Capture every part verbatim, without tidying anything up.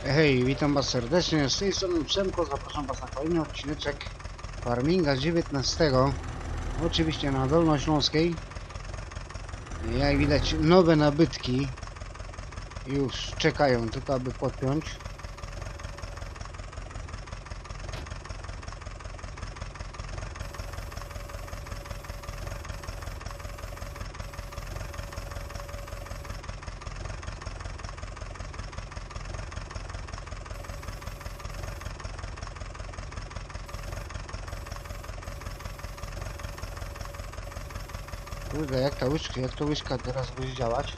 Hej, witam was serdecznie, z tej strony Przemko, zapraszam was na kolejny odcineczek Farminga z dziewiętnastego, oczywiście na Dolnośląskiej. Jak widać, nowe nabytki już czekają, tylko aby podpiąć. Kurde, jak ta łyżka, jak to łyżka teraz będzie działać?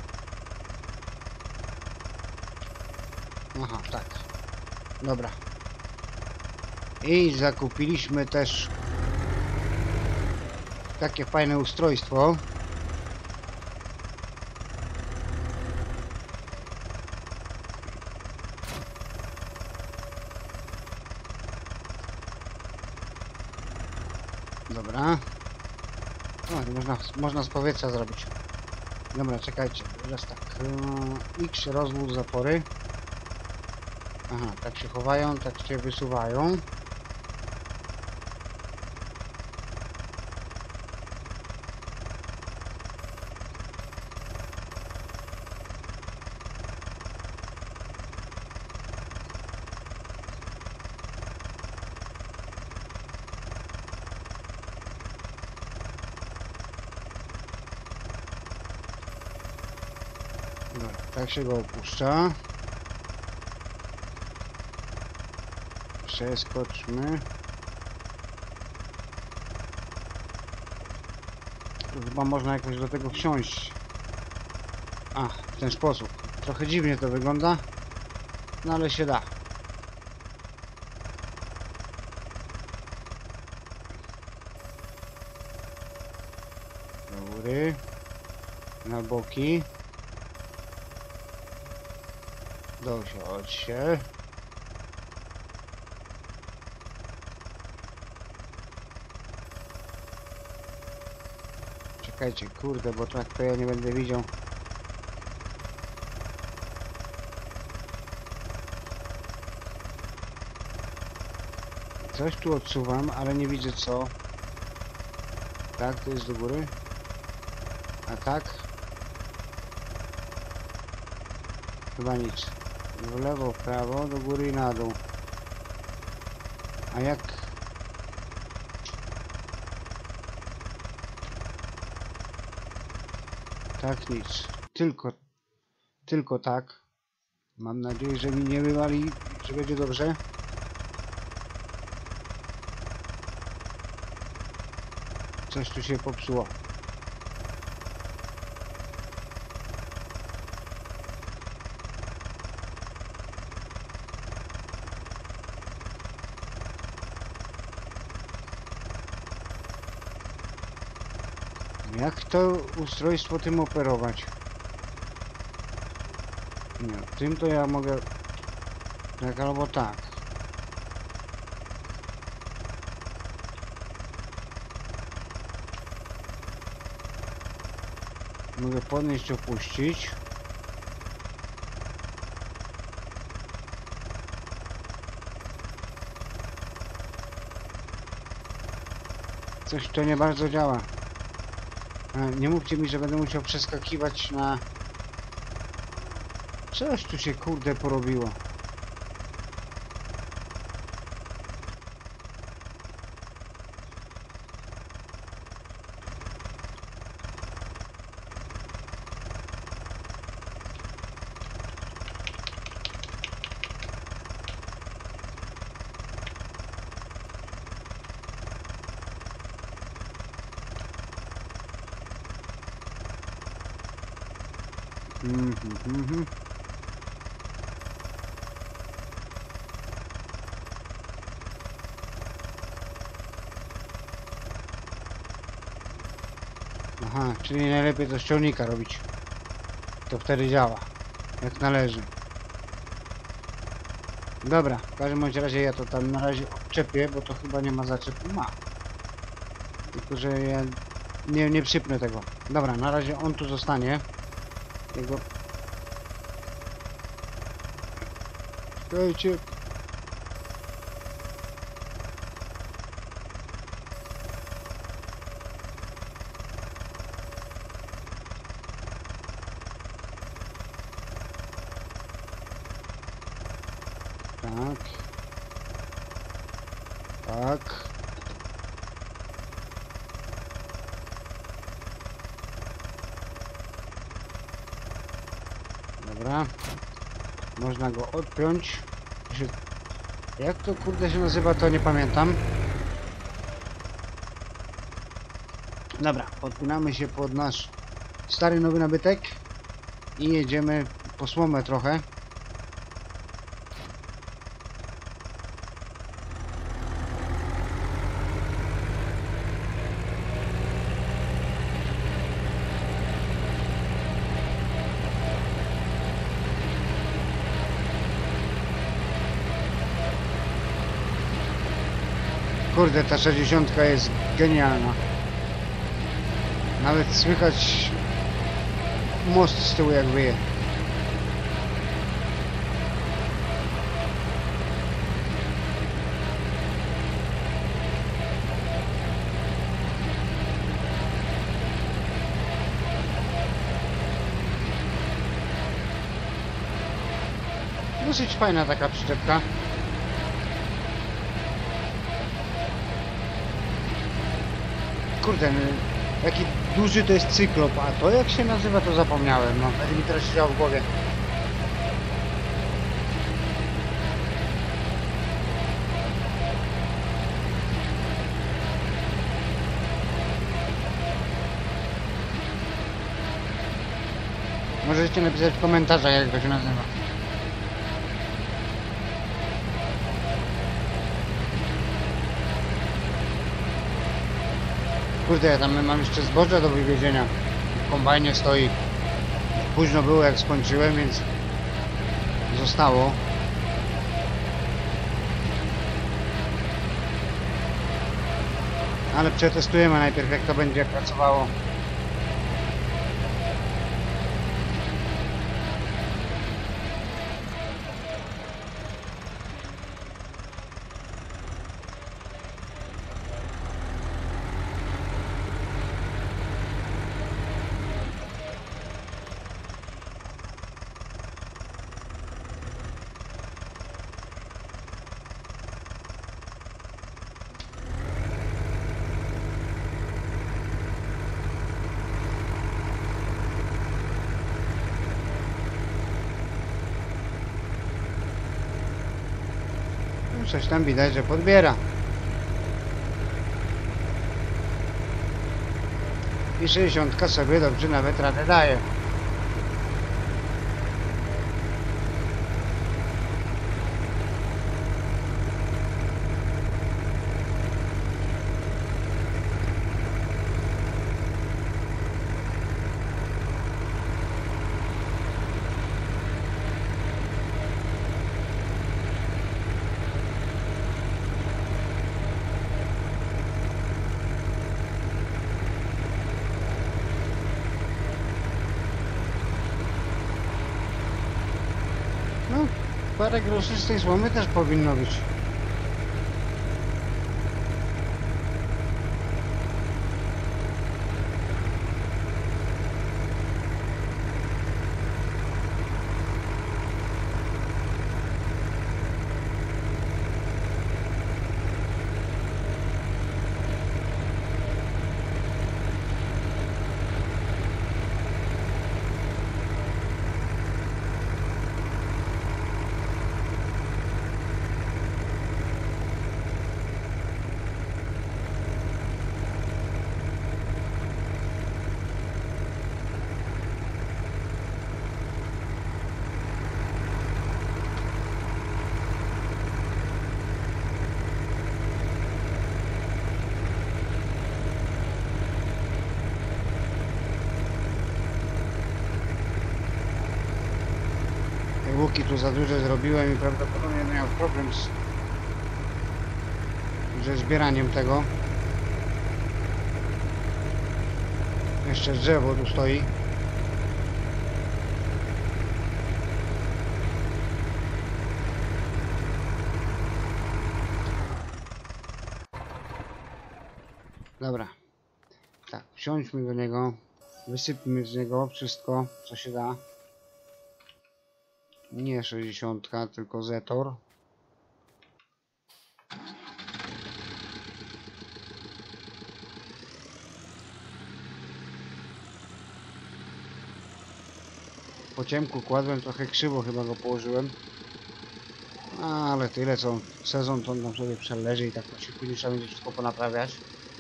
Aha, tak. Dobra. I zakupiliśmy też takie fajne ustrojstwo. Dobra. O, można, można z powietrza zrobić. Dobra, czekajcie, teraz tak. Yy, X rozwód zapory. Aha, tak się chowają, tak się wysuwają. Dobra, tak się go opuszcza. Przeskoczmy. Tu chyba można jakoś do tego wsiąść. A, w ten sposób. Trochę dziwnie to wygląda, no ale się da. Do góry. Na boki. Dosiądź się. Czekajcie, kurde, bo tak to ja nie będę widział. Coś tu odsuwam, ale nie widzę co. Tak, to jest do góry. A tak? Chyba nic. W lewo, w prawo, do góry i na dół. A jak? Tak, nic. Tylko, tylko tak. Mam nadzieję, że mi nie wywali, że będzie dobrze. Coś tu się popsuło. Jak to ustrojstwo tym operować? Nie, tym to ja mogę tak albo tak. Mogę podnieść, opuścić. Coś to nie bardzo działa. Nie mówcie mi, że będę musiał przeskakiwać na... Coś tu się kurde porobiło. Mhm, mhm. Aha, czyli najlepiej to z ciągnika robić. To wtedy działa. Jak należy. Dobra, w każdym bądź razie ja to tam na razie odczepię, bo to chyba nie ma zaczepu. Ma. Tylko, że ja nie, nie przypnę tego. Dobra, na razie on tu zostanie. Jego... Czekajcie. Tak. Tak. Dobra. Można go odpiąć. Jak to kurde się nazywa, to nie pamiętam. Dobra, podpinamy się pod nasz stary nowy nabytek i jedziemy po słomę trochę. Kurde, ta sześćdziesiątka jest genialna. Nawet słychać most z tyłu jak wyje. Dosyć fajna taka przyczepka. Kurde, jaki duży to jest cyklop, a to jak się nazywa, to zapomniałem, no, będzie mi teraz siedziało w głowie. Możecie napisać w komentarzach, jak to się nazywa. Kurde, ja tam mam jeszcze zboże do wywiezienia. W kombajnie stoi. Późno było jak skończyłem, więc zostało. Ale przetestujemy najpierw, jak to będzie pracowało. Coś tam widać, że podbiera. I sześćdziesiątka sobie dobrze nawet radę daje. No, parę groszy z tej słomy też powinno być. Łuki tu za duże zrobiłem i prawdopodobnie będę miał problem z ze zbieraniem tego. Jeszcze drzewo tu stoi. Dobra. Tak, wsiądźmy do niego. Wysypmy z niego wszystko, co się da. Nie sześćdziesiątka, tylko Zetor. Po ciemku kładłem, trochę krzywo chyba go położyłem. Ale tyle co sezon to on tam sobie przeleży i tak to się później trzeba będzie wszystko ponaprawiać.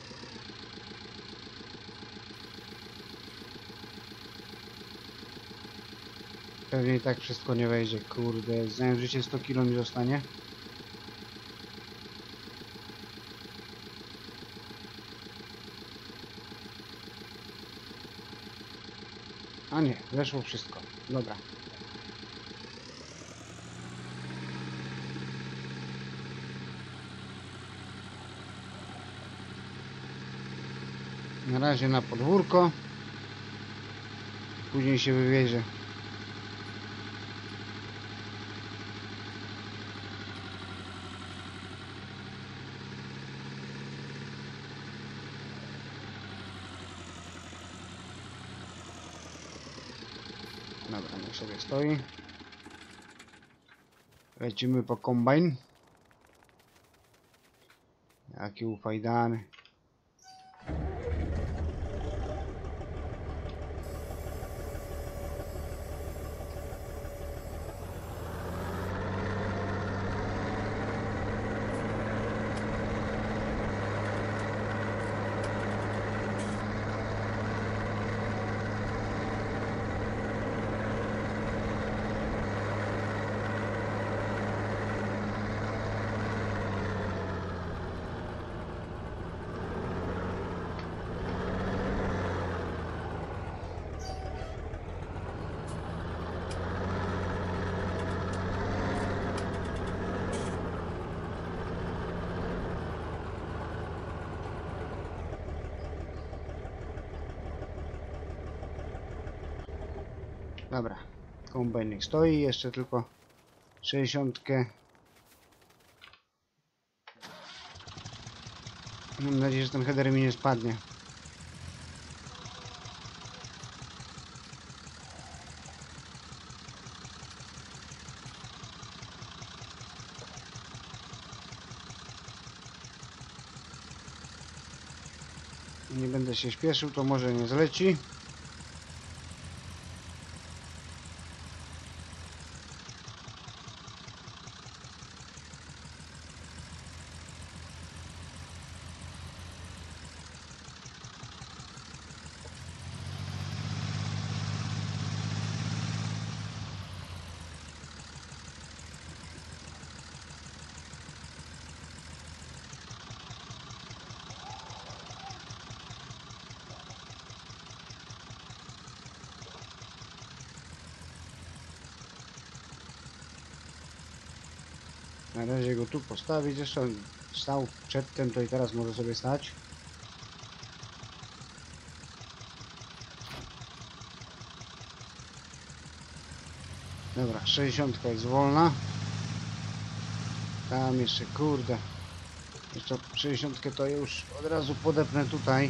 Pewnie i tak wszystko nie wejdzie, kurde, znając życie sto kilo mi zostanie. A nie, weszło wszystko, dobra. Na razie na podwórko. Później się wywiezie. Dobra, niech sobie stoi. Lecimy po kombajn. Jaki ufajdany. Dobra, kombajn niech stoi, jeszcze tylko sześćdziesiątkę. Mam nadzieję, że ten header mi nie spadnie. Nie będę się śpieszył, to może nie zleci. Na razie go tu postawić, zresztą stał przedtem, to i teraz może sobie stać. Dobra, sześćdziesiątka jest wolna. Tam jeszcze, kurde. Jeszcze sześćdziesiątkę to już od razu podepnę tutaj.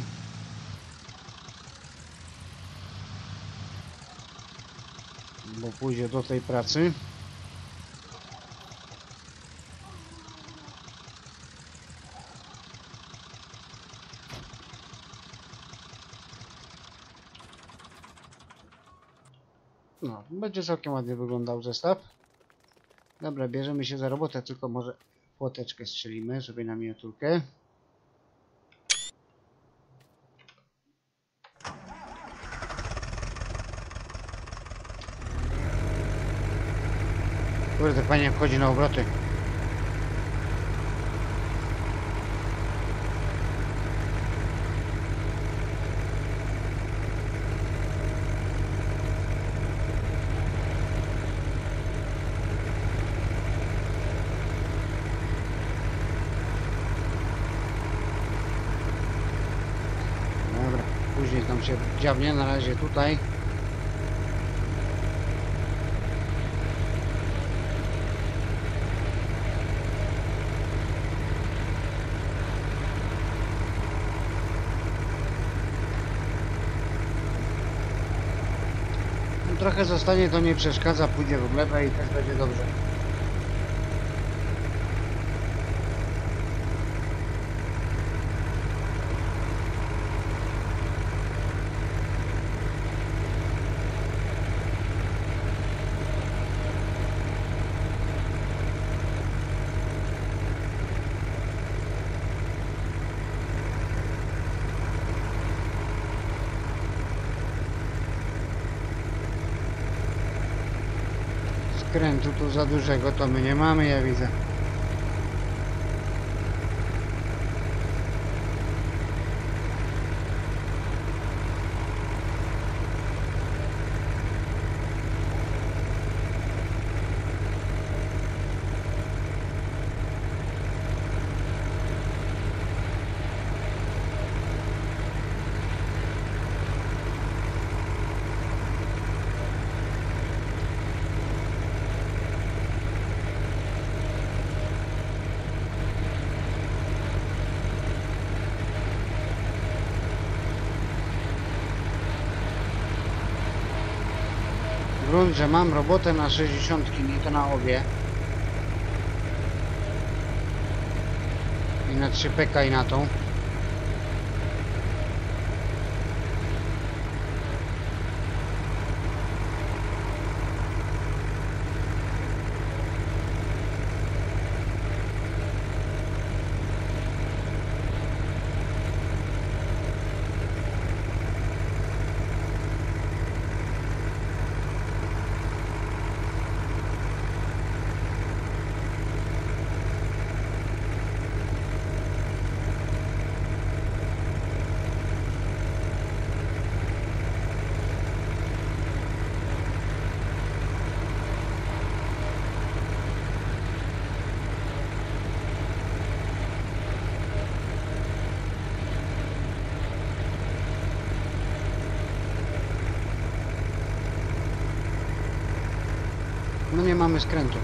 Bo pójdzie do tej pracy. No, będzie całkiem ładnie wyglądał zestaw. Dobra, bierzemy się za robotę, tylko może płoteczkę strzelimy sobie na miniaturkę. Kurde, fajnie wchodzi na obroty. Później tam się dziabnie, na razie tutaj. trochę zostanie, to nie przeszkadza, pójdzie w glebę i też będzie dobrze. Skrętu tu za dużego to my nie mamy, ja widzę. Grunt, że mam robotę na sześćdziesiątki, nie to na obie. I na trzy peka i na tą. No nie mamy skrętu.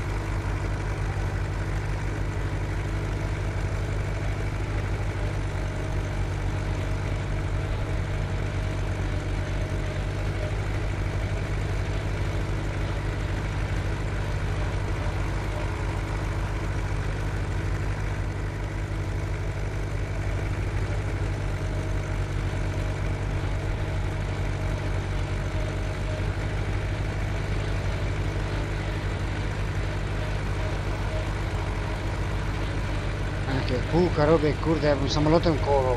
Jakie kółka robię, kurde, jakbym samolotem kołował.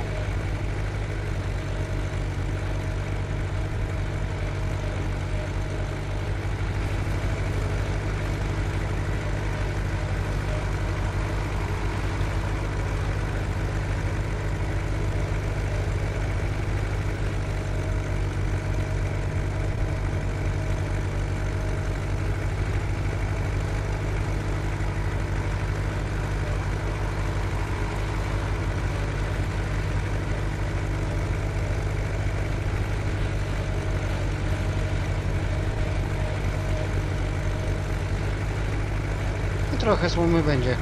Trochę słomy będzie.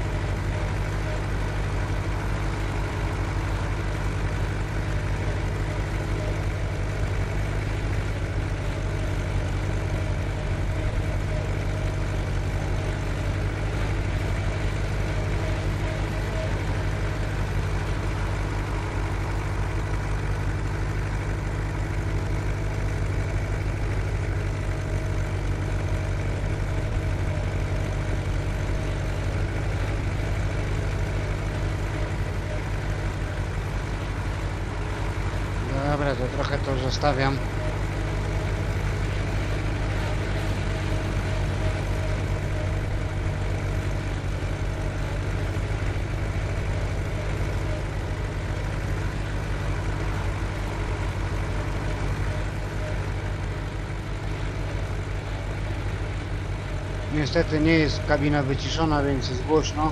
Dobra, to trochę to zostawiam. Niestety nie jest kabina wyciszona, więc jest głośno.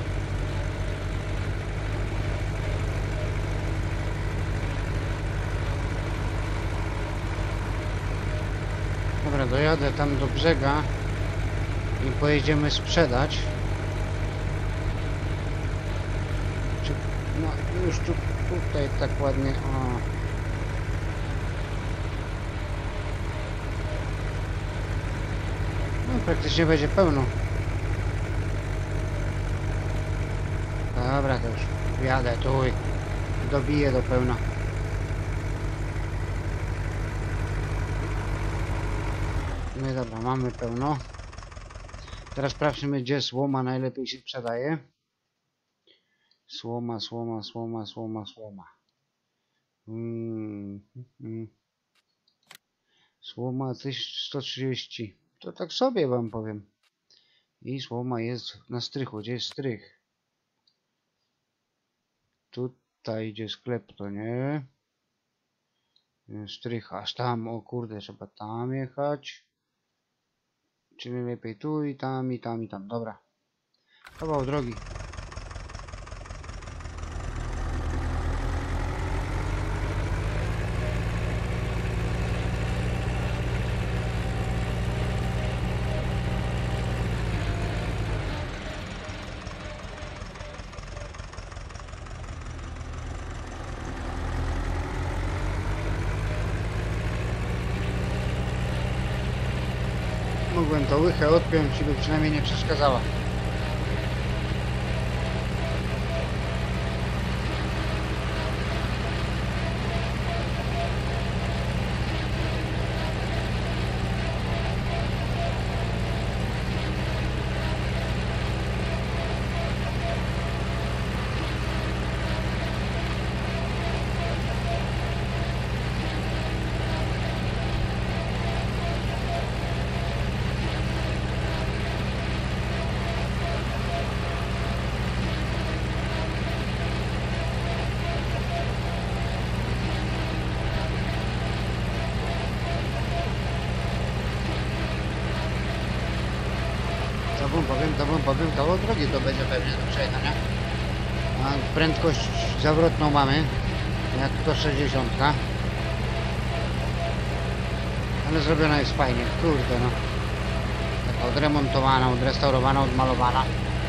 Dobra, dojadę tam do brzega i pojedziemy sprzedać. Czy, no już tu, tutaj tak ładnie, o. No, praktycznie będzie pełno. Dobra, to już jadę tu i dobiję do pełna. No i dobra, mamy pełno. Teraz sprawdźmy, gdzie słoma najlepiej się sprzedaje. Słoma, słoma, słoma, słoma, słoma. Hmm, hmm. Słoma tysiąc sto trzydzieści. To tak sobie wam powiem. I słoma jest na strychu. Gdzie jest strych? Tutaj gdzie sklep, to nie. Strych aż tam. O kurde, trzeba tam jechać. Czyli lepiej tu i tam i tam i tam. Dobra. Kawał drogi. Mogłem to łychę odpiąć, by przynajmniej nie przeszkadzała. Tobą powiem, tobą powiem, kawał drogi to będzie pewnie do przejechania. A prędkość zawrotną mamy, jak to sześćdziesiąt. Ale zrobiona jest fajnie, kurde no. Taka odremontowana, odrestaurowana, odmalowana.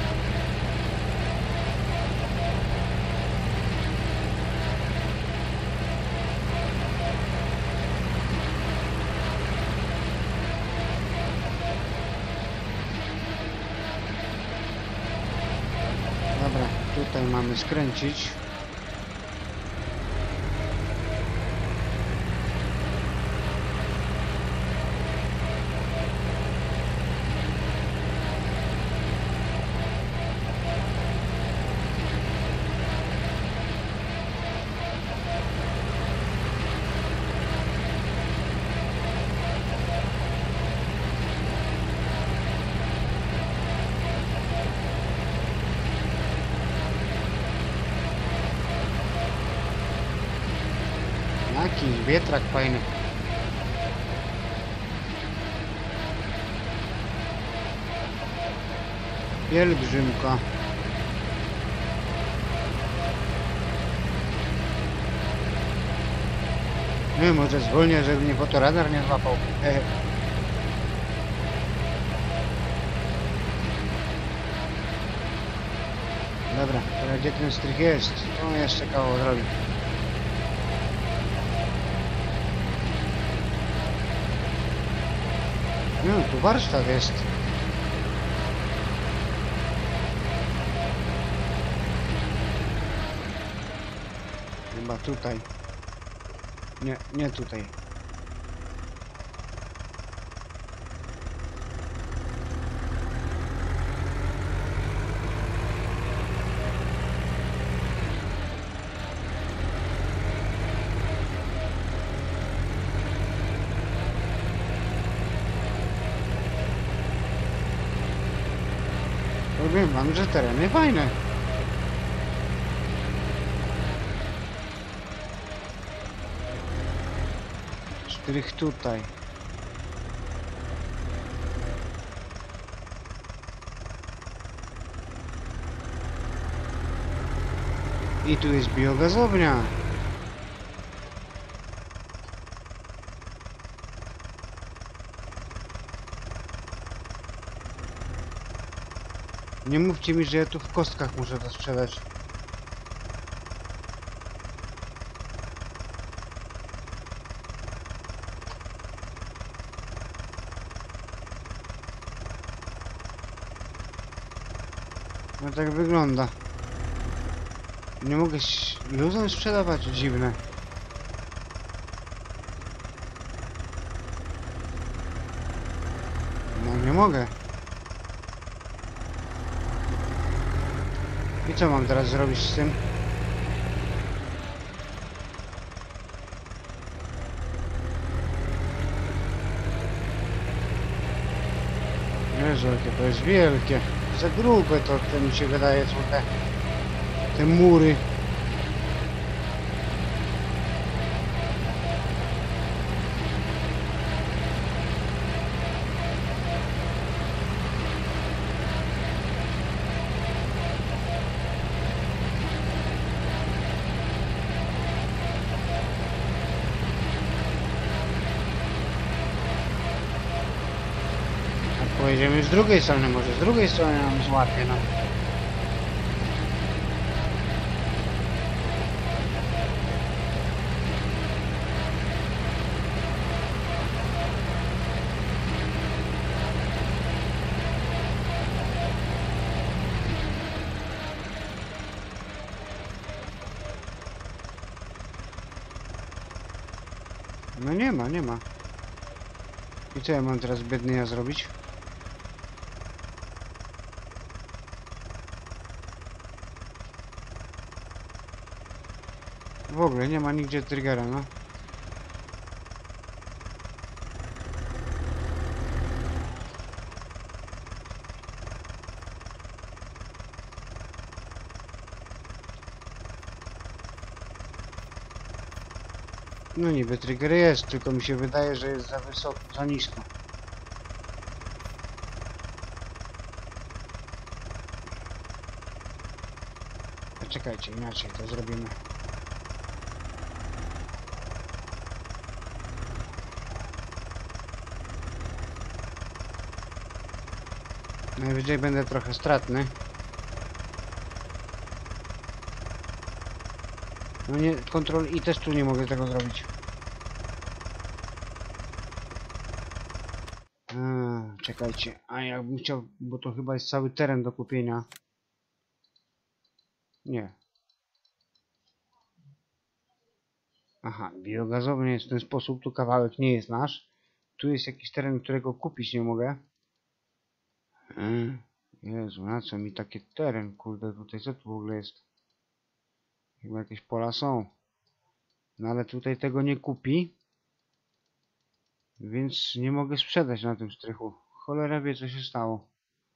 Dobra, tutaj mamy skręcić. Jaki wietrak fajny. Pielgrzymka. Nie, może zwolnię, żeby mnie fotoradar nie złapał. Hehe. Dobra, teraz gdzie ten strych jest? O, jeszcze kawał drogi. No, tu warsztat jest. Chyba tutaj. Nie, nie tutaj. Powiem wam, że tereny fajne. Strych tutaj. I tu jest biogazownia. Nie mówcie mi, że ja tu w kostkach muszę to sprzedać. No tak wygląda. Nie mogę ś- luzem sprzedawać, dziwne. No nie mogę. I co mam teraz zrobić z tym? Jezu, jakie to jest wielkie. Za grube to, to mi się wydaje, są te, te mury. Pojedziemy z drugiej strony, może z drugiej strony nam złapie nam. No nie ma, nie ma. I co ja mam teraz biedny ja zrobić? W ogóle nie ma nigdzie triggera, no. No niby trigger jest, tylko mi się wydaje, że jest za wysoko, za nisko. A czekajcie, inaczej to zrobimy. Najwyżej będę trochę stratny. No nie, Ctrl I też tu nie mogę tego zrobić. A, czekajcie, a jakbym chciał, bo to chyba jest cały teren do kupienia. Nie. Aha, biogazownia jest w ten sposób, tu kawałek nie jest nasz. Tu jest jakiś teren, którego kupić nie mogę. Hmm. Jezu, na co mi taki teren, kurde, tutaj co tu w ogóle jest? Chyba jakieś pola są. No ale tutaj tego nie kupi. Więc nie mogę sprzedać na tym strychu. Cholera wie, co się stało.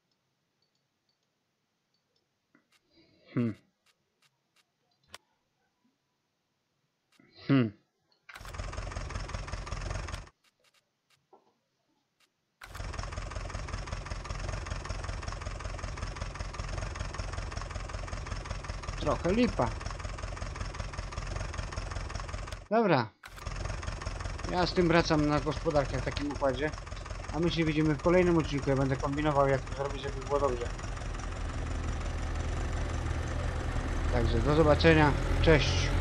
Hmm. Hmm. Trochę lipa. Dobra. Ja z tym wracam na gospodarkę w takim układzie. A my się widzimy w kolejnym odcinku. Ja będę kombinował, jak to zrobić, żeby było dobrze. Także do zobaczenia. Cześć.